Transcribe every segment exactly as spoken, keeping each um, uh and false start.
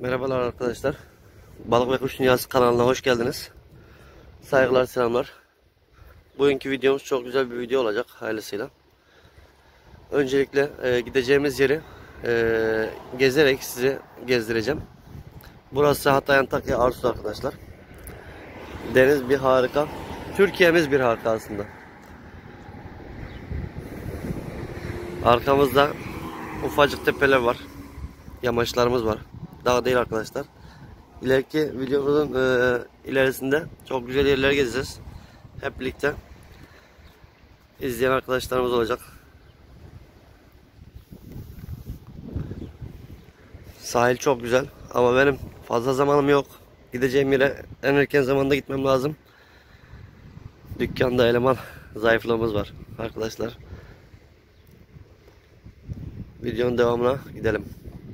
Merhabalar arkadaşlar. Balık ve Kuş Dünyası kanalına hoş geldiniz. Saygılar, selamlar. Bugünkü videomuz çok güzel bir video olacak hayırlısıyla. Öncelikle e, gideceğimiz yeri e, gezerek sizi gezdireceğim. Burası Hatay Antakya Arsu arkadaşlar. Deniz bir harika. Türkiye'miz bir harika aslında. Arkamızda ufacık tepeler var. Yamaçlarımız var. Dağ değil arkadaşlar. İleriki videomuzun e, ilerisinde çok güzel yerler gezeceğiz. Hep birlikte izleyen arkadaşlarımız olacak. Sahil çok güzel ama benim fazla zamanım yok. Gideceğim yere en erken zamanda gitmem lazım. Dükkanda eleman zayıflığımız var arkadaşlar. Videonun devamına gidelim.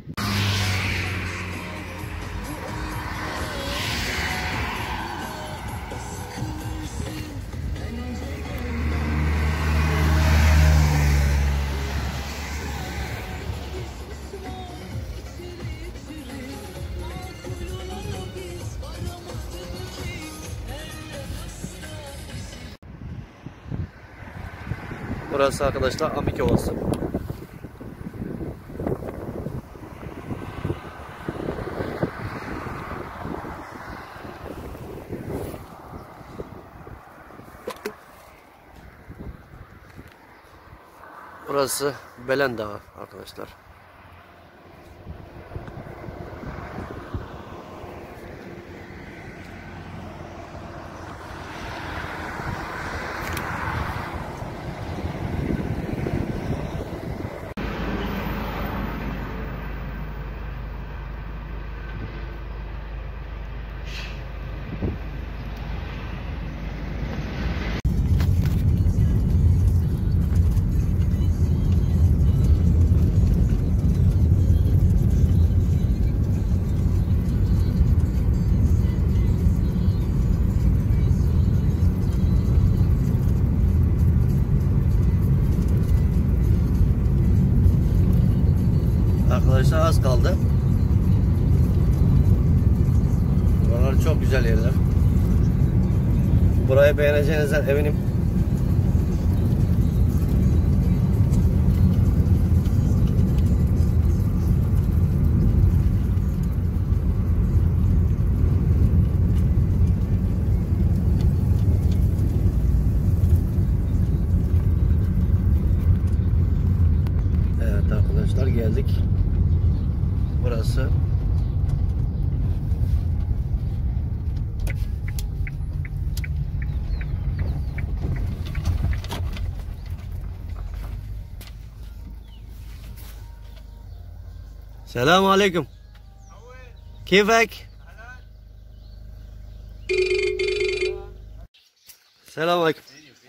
Burası arkadaşlar Amik Ovası. Burası Belen Dağı arkadaşlar. Arkadaşlar az kaldı. Buralar çok güzel yerler. Burayı beğeneceğinizden eminim. Evet arkadaşlar, geldik. Burası Selamun Aleyküm. Keyfek? Selamun Aleyküm.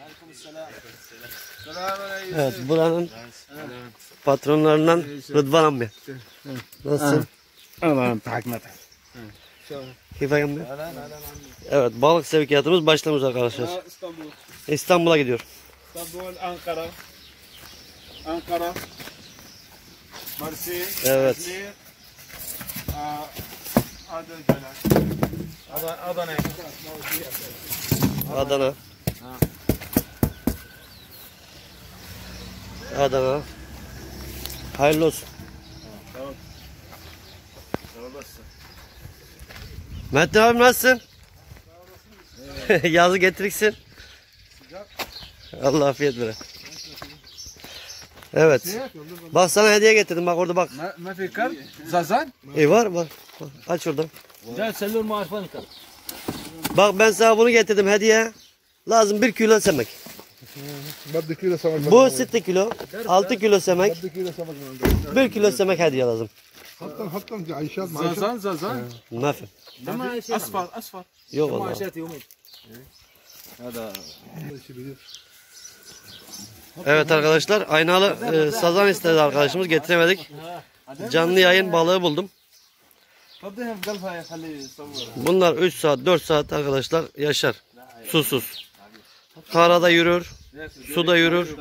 Evet, buranın patronlarından Rıdvan amca. Nasılsın? Allah'ım takmat. Keyfek amca. Evet, balık sevkiyatımız başlamış arkadaşlar. İstanbul'a gidiyor. İstanbul, Ankara. Ankara. Mersin. Evet. Adana. Adana. Adana. Hayırlı olsun. Tamam. Sağ olasın. Mehmet abi nasılsın? Yazı getiriksin. Allah afiyet vere. Evet. Bak sana hediye getirdim, bak orada bak. Ma fikir? Zazan? E var var. Aç oradan. Gel sellur marfanka. Bak ben sana bunu getirdim hediye. Lazım bir kilo semek. Bu altı kilo, altı kilo semek. bir kilo semek hediye lazım. Zazan, Zazan. Mafi. Asfal, asfal. Yok vallahi. Evet arkadaşlar, aynalı e, sazan istedi arkadaşımız, getiremedik. Canlı yayın balığı buldum. Bunlar üç saat dört saat arkadaşlar yaşar. Susuz. Karada yürür, suda yürür,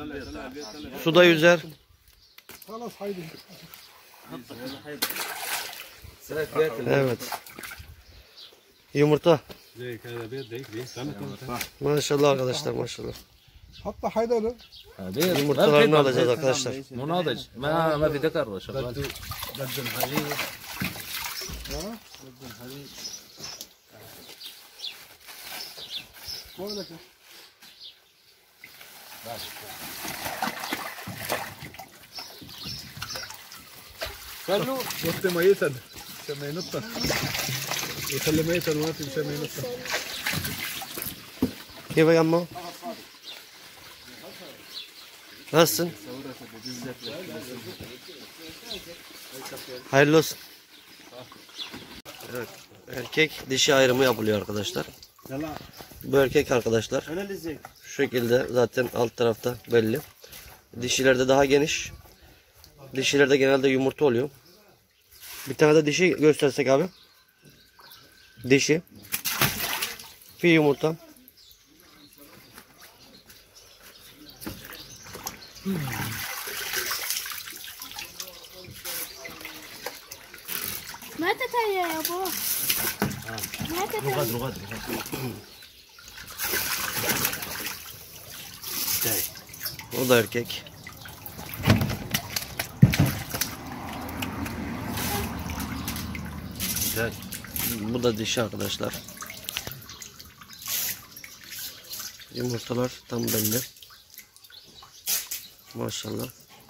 suda yüzer. Evet. Yumurta. زي كذا بيض ديك دي Maşallah arkadaşlar, maşallah. حط حيدر بيض Yumurtalarını alacağız arkadaşlar. مناضج ما ما في ذكر شغال قد الحليب ها قد الحليب ولا شيء خلوا وقت ما يتن عشان ما ينطن يخلي ما يتن وقت عشان ما ينطن Keyif yapma. Nasılsın? Hayırlı olsun. Evet, erkek dişi ayrımı yapılıyor arkadaşlar. Bu erkek arkadaşlar. Şu şekilde zaten alt tarafta belli. Dişilerde daha geniş. Dişilerde genelde yumurta oluyor. Bir tane de dişi göstersek abi. Dişi. Bir yumurta. ما تتهيأ يا ابو ما تتهيأ رغد رغد O da erkek. Güzel. Bu da dişi arkadaşlar. Yumurtalar tam belli. Maşallah.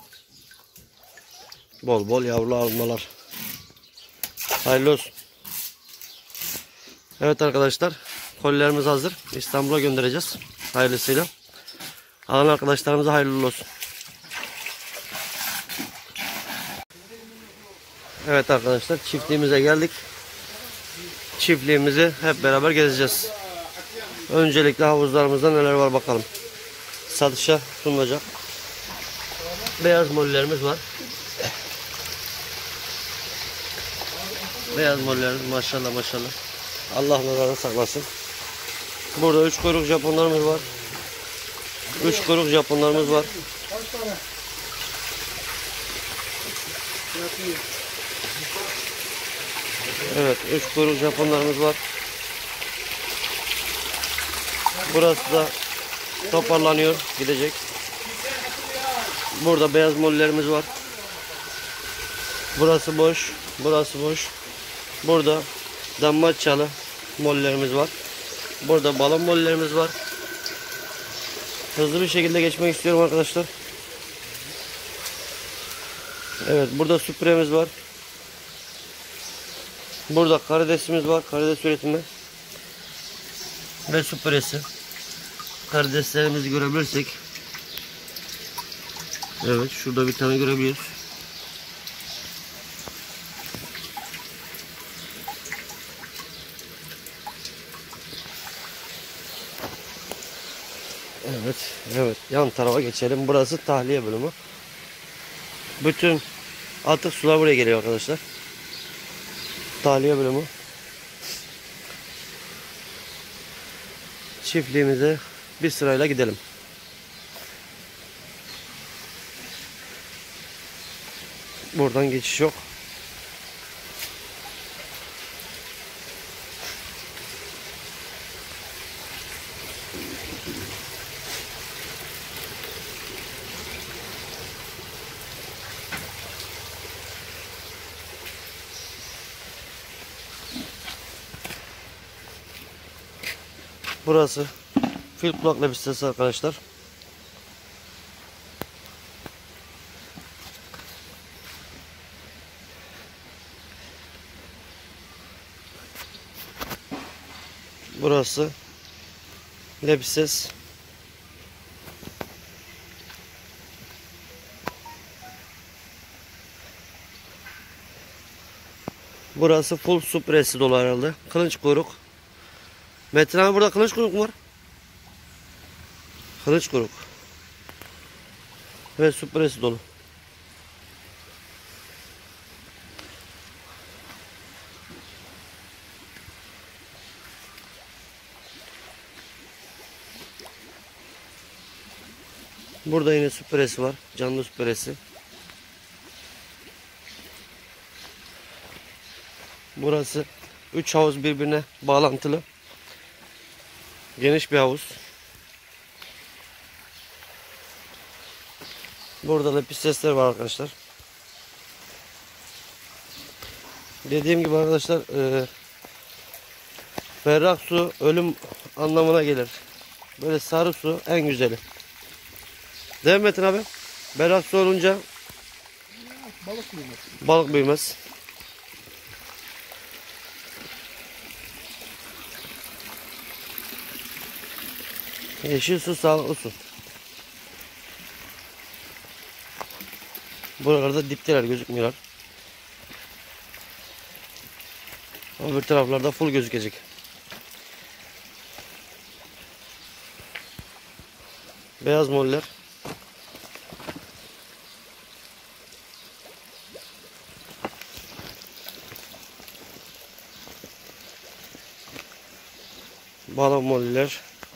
Bol bol yavru almalar. Hayırlı olsun. Evet arkadaşlar. Kolilerimiz hazır. İstanbul'a göndereceğiz. Hayırlısıyla. Alan arkadaşlarımıza hayırlı olsun. Evet arkadaşlar. Çiftliğimize geldik. Çiftliğimizi hep beraber gezeceğiz. Öncelikle havuzlarımızda neler var bakalım. Satışa sunulacak. Beyaz mollerimiz var. Beyaz mollerimiz maşallah maşallah. Allah nazardan saklasın. Burada üç kuyruk Japonlarımız var. Üç kuyruk Japonlarımız var. Evet, üç kuyruk Japonlarımız var. Burası da toparlanıyor, gidecek. Burada beyaz mollerimiz var. Burası boş, burası boş. Burada dammaçyalı mollerimiz var. Burada balon mollerimiz var. Hızlı bir şekilde geçmek istiyorum arkadaşlar. Evet, burada süpüremiz var. Burada karidesimiz var. Karides üretimi ve süpüresi. Karideslerimizi görebilirsek. Evet, şurada bir tane görebiliyoruz. Evet, evet. Yan tarafa geçelim. Burası tahliye bölümü. Bütün atık sular buraya geliyor arkadaşlar. Tahliye bölümü. Çiftliğimize bir sırayla gidelim. Buradan geçiş yok. Burası fil kulak lepistesi arkadaşlar. Burası lepistes. Burası full su presi dolu herhalde. Kılıç kuyruk. Metin abi, burada kılıç kuyruk mu var? Kılıç kuyruk. Ve su presi dolu. Burada yine su presi var. Canlı su presi. Burası üç havuz birbirine bağlantılı. Geniş bir havuz. Burada da pis sesler var arkadaşlar. Dediğim gibi arkadaşlar e, berrak su ölüm anlamına gelir. Böyle sarı su en güzeli. Değil mi Metin abi? Berrak su olunca Balık büyümez. balık büyümez. Yeşil su sağlıklı su. Buralarda dipteler, gözükmüyorlar. Öbür taraflarda full gözükecek. Beyaz moller. Balon moller.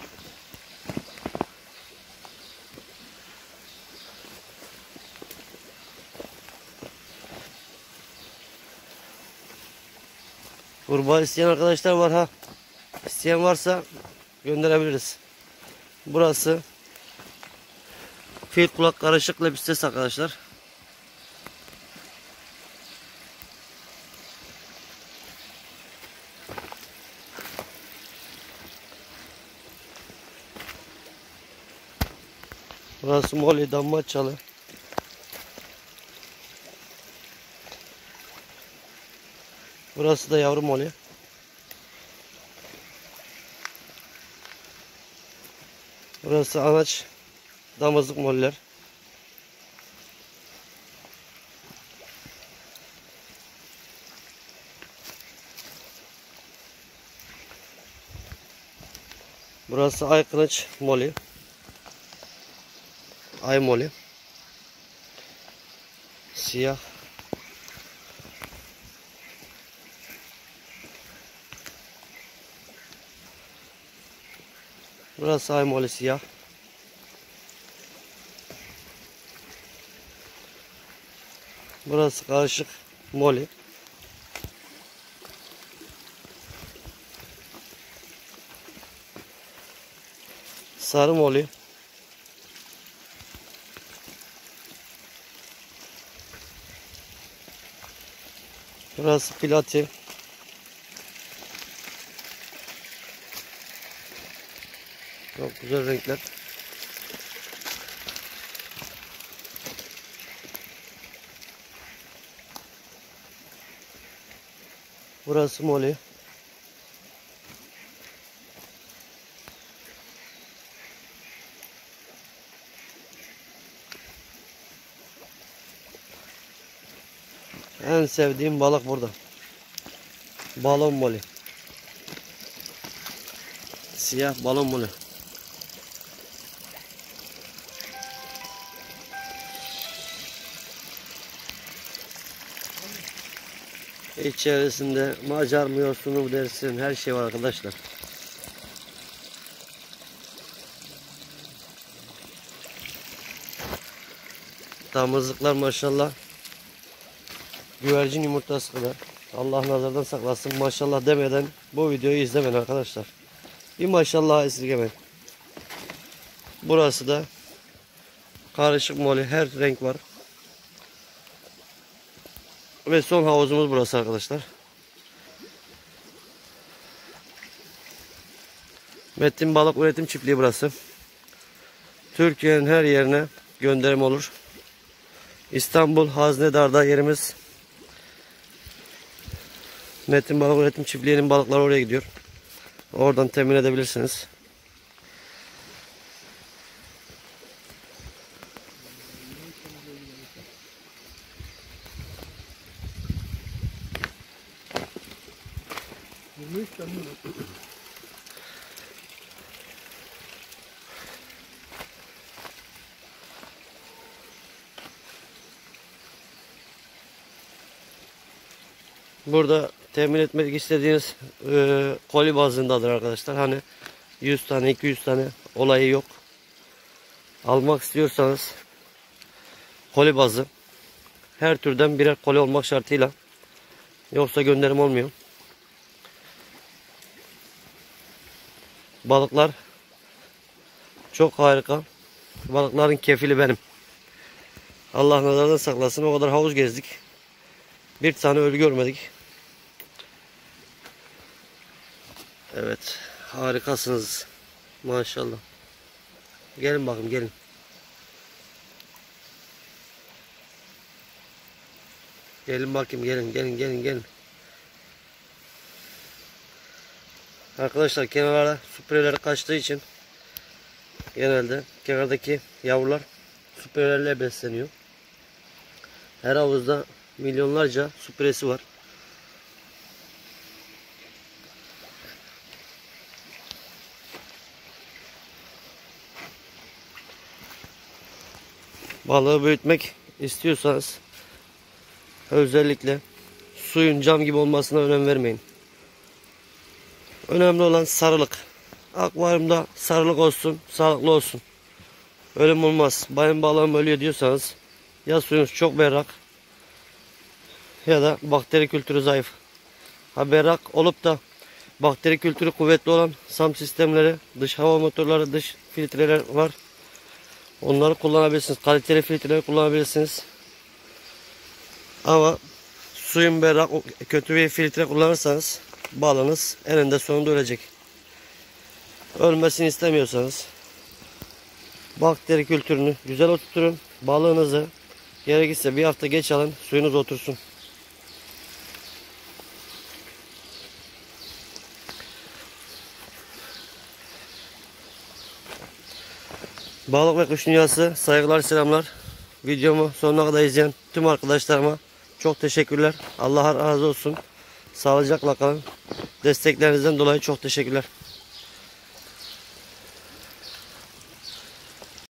Kurbağa isteyen arkadaşlar var ha. İsteyen varsa gönderebiliriz. Burası fil kulak karışık lepistes arkadaşlar. Burası Molly Dammaçalı. Burası da yavru Molly. Burası anaç damızlık moller. Burası ay kılıç Molly. Ay Molly. Siyah. Burası ay Molly siyah. Burası karışık Molly. Sarı Molly. Burası Pilati. Çok güzel renkler. Burası Molly. En sevdiğim balık burada. Balon Molly. Siyah balon Molly. İçerisinde Macar mı yosunu dersin, her şey var arkadaşlar. Damızlıklar maşallah güvercin yumurtası kadar. Allah nazardan saklasın. Maşallah demeden bu videoyu izlemeyin arkadaşlar. Bir maşallah esirgemeyin. Burası da karışık Molly, her renk var. Ve son havuzumuz burası arkadaşlar. Metin Balık Üretim Çiftliği burası. Türkiye'nin her yerine gönderim olur. İstanbul Haznedar'da yerimiz. Metin Balık Üretim Çiftliği'nin balıkları oraya gidiyor. Oradan temin edebilirsiniz. yirmi üç tane mi? Burada temin etmek istediğiniz e, koli bazındadır arkadaşlar. Hani yüz tane iki yüz tane olayı yok. Almak istiyorsanız koli bazı her türden birer koli olmak şartıyla Yoksa gönderim olmuyor. Balıklar çok harika. Balıkların kefili benim. Allah nazardan saklasın. O kadar havuz gezdik. Bir tane ölü görmedik. Evet. Harikasınız. Maşallah. Gelin bakın gelin. Gelin bakayım gelin gelin gelin gelin. Arkadaşlar kenarlara süpüreleri kaçtığı için genelde kenardaki yavrular süpürelerle besleniyor. Her havuzda milyonlarca süpüresi var. Balığı büyütmek istiyorsanız özellikle suyun cam gibi olmasına önem vermeyin. Önemli olan sarılık. Akvaryumda sarılık olsun, sağlıklı olsun. Ölüm olmaz. Benim balığım ölüyor diyorsanız ya suyunuz çok berrak ya da bakteri kültürü zayıf. Ha berrak olup da bakteri kültürü kuvvetli olan SAM sistemleri, dış hava motorları, dış filtreler var. Onları kullanabilirsiniz. Kaliteli filtreleri kullanabilirsiniz. Ama suyun berrak, kötü bir filtre kullanırsanız balığınız eninde sonunda ölecek. Ölmesini istemiyorsanız bakteri kültürünü güzel oturtun. Balığınızı gerekirse bir hafta geç alın, suyunuz otursun. Balık ve Kuş Dünyası saygılar selamlar. Videomu sonuna kadar izleyen tüm arkadaşlarıma çok teşekkürler. Allah razı olsun. Sağlıcakla kalın. Desteklerinizden dolayı çok teşekkürler.